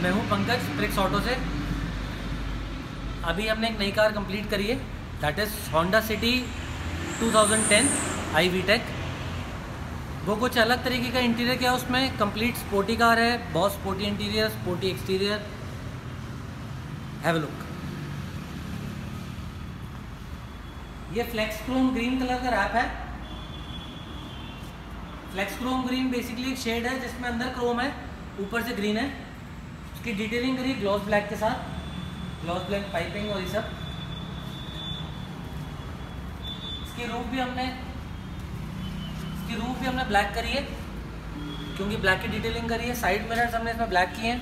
मैं हूं Pankaj tricks auto से। अभी हमने एक नई कार कंप्लीट करी है, that is Honda city 2010 I VTEC. वो कुछ अलग तरीके का इंटीरियर किया, उसमें कंप्लीट स्पोर्टी कार है, बहुत sporty interior, sporty exterior. Have a look. ये फ्लेक्स क्रोम ग्रीन कलर का रैप है। फ्लेक्स क्रोम ग्रीन बेसिकली एक शेड है जिसमें अंदर क्रोम है, ऊपर से ग्रीन है। उसकी डिटेलिंग करी ग्लॉस ब्लैक के साथ, ग्लॉस ब्लैक पाइपिंग और ये सब। इसकी रूफ भी हमने ब्लैक करी है, क्योंकि ब्लैक की डिटेलिंग करी है। साइड मिरर्स हमने इसमें ब्लैक किए हैं,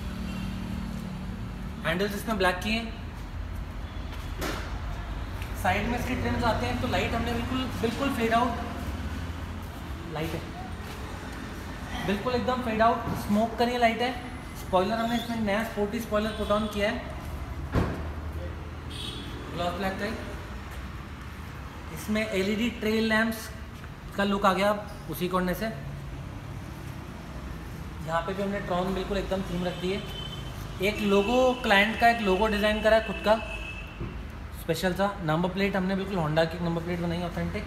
हैंडल्स इसमें ब्लैक किए हैं। साइड में इसके ट्रिम्स आते हैं, तो लाइट हमने बिल्कुल फेड आउट लाइट है, बिल्कुल एकदम फेड आउट स्मोक करी है लाइट है। स्पॉइलर हमने इसमें नया स्पोर्टी स्पॉइलर पुट ऑन किया है, ग्लॉस ब्लैक का। इसमें एलईडी ट्रेल लैंप्स का लुक आ गया उसी कोने से। यहाँ पे भी हमने ट्रॉन बिल्कुल एकदम थीम रख दी है। एक लोगो, क्लाइंट का एक लोगो डिज़ाइन करा है खुद का स्पेशल सा। नंबर प्लेट हमने बिल्कुल होंडा की नंबर प्लेट बनाई ऑथेंटिक।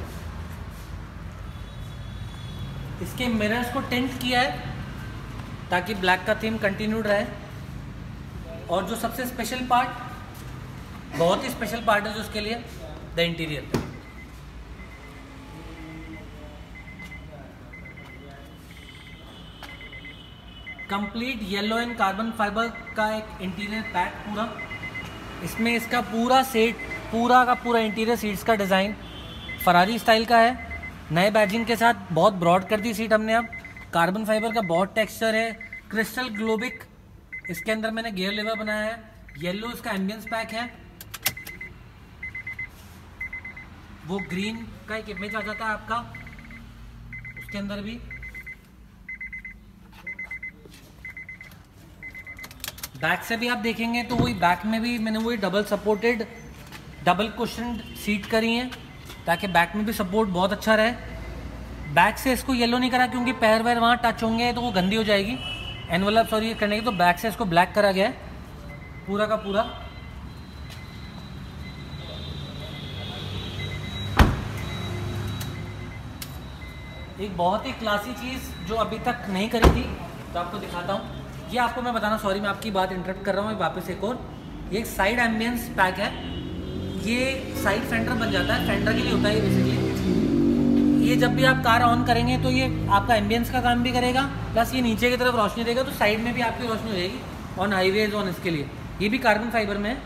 इसके मिरर्स को टिंट किया है ताकि ब्लैक का थीम कंटिन्यूड रहे। और जो सबसे स्पेशल पार्ट, बहुत ही स्पेशल पार्ट है जो उसके लिए, the interior. Complete yellow and carbon fibre का एक इंटीरियर पैक पूरा। इसमें इसका पूरा सेट, पूरा का पूरा इंटीरियर सीट्स का डिज़ाइन फरारी स्टाइल का है, नए बैजिंग के साथ। बहुत ब्रॉड कर दी सीट हमने। अब कार्बन फाइबर का बहुत टेक्सचर है, क्रिस्टल ग्लोबिक इसके अंदर मैंने गियर लेवर बनाया है। येलो इसका एम्बियंस पैक है। वो ग्रीन का एक इमेज आ जाता है आपका उसके अंदर भी। बैक से भी आप देखेंगे तो वही बैक में भी मैंने वही double supported, double cushioned seat करी हैं ताकि बैक में भी सपोर्ट बहुत अच्छा रहे। बैक से इसको येलो नहीं करा क्योंकि पैर वैर वहाँ टच होंगे तो वो गंदी हो जाएगी एनवलप सॉरी करने की, तो बैक से इसको ब्लैक करा गया है पूरा का पूरा। एक बहुत ही क्लासी चीज़ जो अभी तक नहीं करी थी तो आपको दिखाता हूँ। ये आपको मैं बताना, सॉरी मैं आपकी बात इंटरप्ट कर रहा हूँ वापस एक और। ये एक साइड एम्बियंस पैक है। ये साइड फेंडर बन जाता है, फेंडर के लिए होता है ये बेसिकली। ये जब भी आप कार ऑन करेंगे तो ये आपका एम्बियंस का काम भी करेगा, प्लस ये नीचे की तरफ रोशनी देगा, तो साइड में भी आपकी रोशनी हो जाएगी ऑन हाईवेज ऑन। इसके लिए ये भी कार्बन फाइबर में है।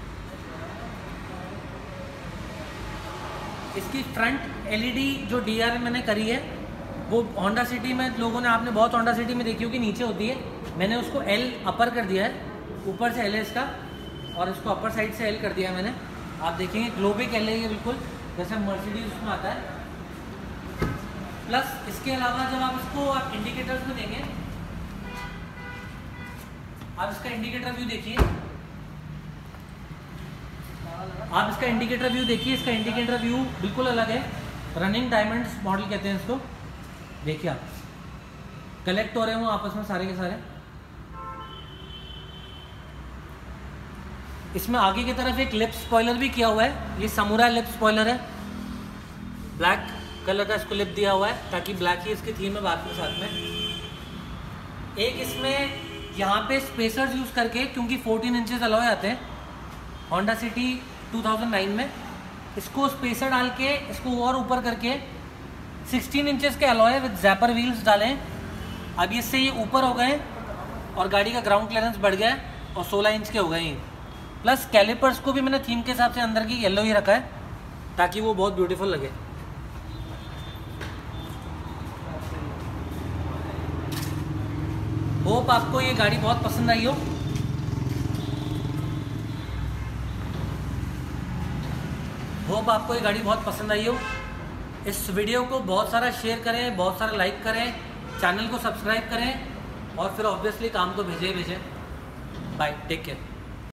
इसकी फ्रंट एलईडी जो डीआर मैंने करी है वो होंडा सिटी में लोगों ने, आपने बहुत होंडा सिटी में देखी होगी नीचे होती है, मैंने उसको एल अपर कर दिया है, ऊपर से एल है इसका और इसको अपर साइड से एल कर दिया है मैंने। आप देखेंगे ग्लोबिक एल है ये बिल्कुल जैसे मर्सिडीज उसमें आता है। प्लस इसके अलावा जब आप इसको आप इंडिकेटर्स में देंगे, आप इसका इंडिकेटर व्यू देखिए, आप इसका इंडिकेटर व्यू देखिए। इसका इंडिकेटर व्यू बिल्कुल अलग है, रनिंग डायमंड्स मॉडल कहते हैं इसको। देखिए आप कलेक्ट हो रहे हो आपस में सारे के सारे। इसमें आगे की तरफ एक लिप स्पॉइलर भी किया हुआ है, ये समुराई लिप स्पॉइलर है, ब्लैक कलर का इसको लिप दिया हुआ है ताकि ब्लैक ही इसकी थीम है बाद में साथ में। एक इसमें यहाँ पे स्पेसर्स यूज़ करके, क्योंकि 14 इंचेस अलाउ आते हैं होंडा सिटी 2009 में, इसको स्पेसर डाल के इसको और ऊपर करके 16 इंचेस के अलॉय विद जैपर व्हील्स डाले। अब इससे ये ऊपर हो गए और गाड़ी का ग्राउंड क्लियरेंस बढ़ गया और 16 इंच के हो गए ये। प्लस कैलिपर्स को भी मैंने थीम के हिसाब से अंदर की येलो ही रखा है ताकि वो बहुत ब्यूटीफुल लगे। होप आपको ये गाड़ी बहुत पसंद आई हो। होप आपको ये गाड़ी बहुत पसंद आई हो। इस वीडियो को बहुत सारा शेयर करें, बहुत सारा लाइक करें, चैनल को सब्सक्राइब करें और फिर ऑब्वियसली काम तो भेजें। Bye, take care.